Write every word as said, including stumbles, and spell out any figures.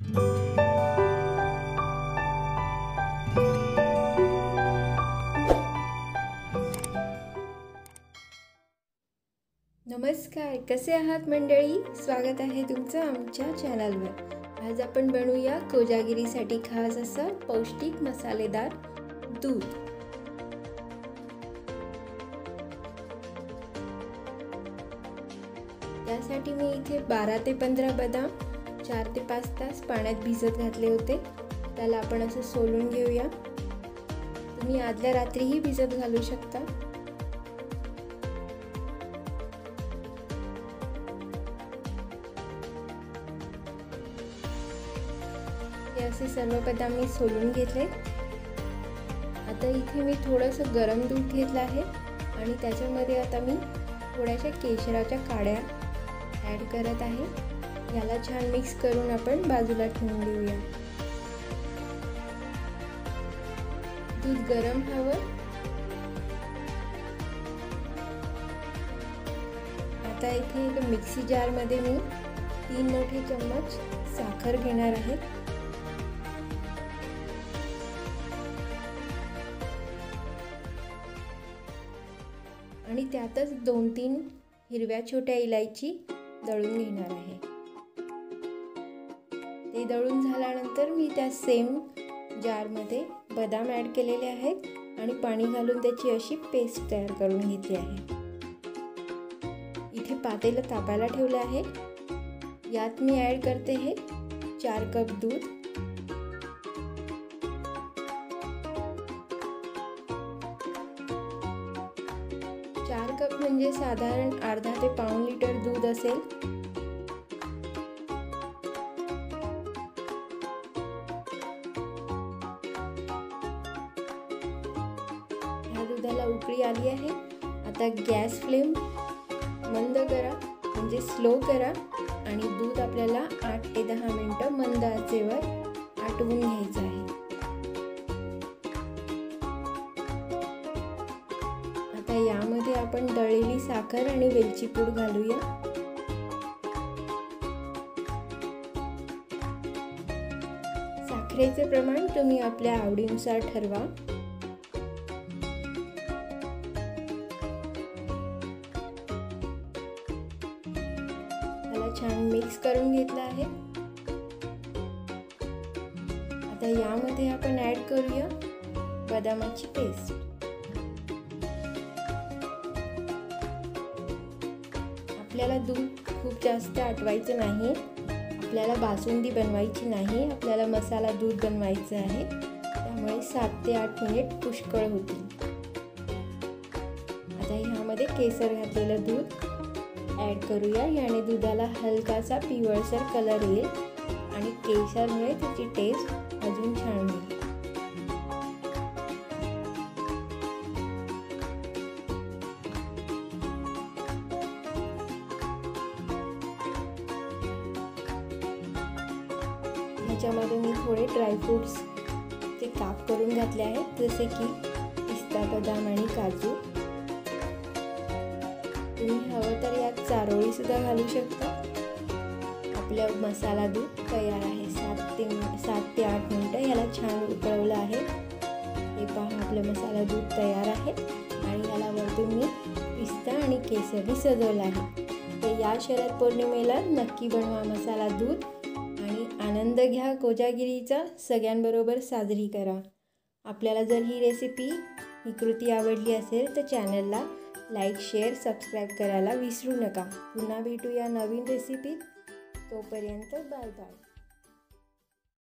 नमस्कार, कसे आहात मंडळी? स्वागत आहे तुमचं आमच्या चॅनलवर। आज आपण बनवूया कोजागिरीसाठी खास असं पौष्टिक मसालेदार दूध। त्यासाठी मी इथे बारा ते पंधरा बदाम चार ते पाच तास पाण्यात भिजत घातले होते। त्याला आपण असं सोलून घेऊया। तुम्ही आदल्या रात्रीही भिजत घालू शकता। हे असे सर्व बदाम मी सोलून घेतले। आता इथे मी थोडंसं गरम दूध घेतलं आहे आणि त्याच्यामध्ये आता मी थोड्याशा केशराच्या काड्या ॲड करत आहे। याला छान मिक्स करून आपण बाजूला ठेवून देऊया। दूध गरम व्हावं। आता इथे एक मिक्सी जार मध्ये मी तीन मोठे चम्मच साखर घेणार आहे। आणि त्यातच दोन तीन हिरव्या छोट्या इलायची दळून घेणार आहे। ते दळून झाल्यानंतर मी त्या सेम जार मध्ये बदाम ॲड केलेले आहेत आणि पाणी घालून त्याची अशी पेस्ट तयार करून घेतली आहे। इथे पातेलं तापायला ठेवलं आहे। यात मी ॲड करते हे चार कप दूध। चार कप म्हणजे साधारण अर्धा ते पाऊण लिटर दूध असेल। ह्या दुधाला उकळी आली आहे। आता गॅस फ्लेम मंद करा, म्हणजे स्लो करा आणि दूध आपल्याला आठ ते दहा मिनिटं मंद आचेवर आटवून घ्यायचं आहे। आता यामध्ये आपण दळलेली साखर आणि वेलची पूड घालूया। साखरेचे प्रमाण तुम्ही आपल्या आवडीनुसार ठरवा। त्याला छान मिक्स करून घेतलं आहे। आता यामध्ये आपण ॲड करूया बदामाची पेस्ट। आपल्याला दूध खूप जास्त आटवायचं नाही, आपल्याला बासुंदी बनवायची नाही, आपल्याला मसाला दूध बनवायचं आहे। त्यामुळे सात ते आठ मिनिट पुष्कळ होतील। आता ह्यामध्ये केसर घातलेलं दूध ॲड करूया। याने दुधाला हलकासा पिवळसर कलर येईल आणि केसरमुळे त्याची टेस्ट अजून छान होईल। ह्याच्यामध्ये मी थोडे ड्रायफ्रूट्स चे काप करून घातले आहेत, जसे की पिस्ता, बदाम आणि काजू। तुम्ही हवं तर यात चारोळी सुद्धा घालू शकता। आपलं मसाला दूध तयार आहे। सात ते सात ते आठ मिनिटं याला छान उकळवलं आहे। हे पहा, आपलं मसाला दूध तयार आहे आणि याला वरतून मी पिस्ता आणि केसरनी सजवलं आहे। तर या शरद पौर्णिमेला नक्की बनवा मसाला दूध आणि आनंद घ्या कोजागिरीचा। सगळ्यांबरोबर साजरी करा। आपल्याला जर ही रेसिपी ही कृती आवडली असेल तर चॅनलला लाईक, शेअर, सबस्क्राईब करायला विसरू नका। पुन्हा भेटूया नवीन रेसिपीत। तोपर्यंत बाय बाय।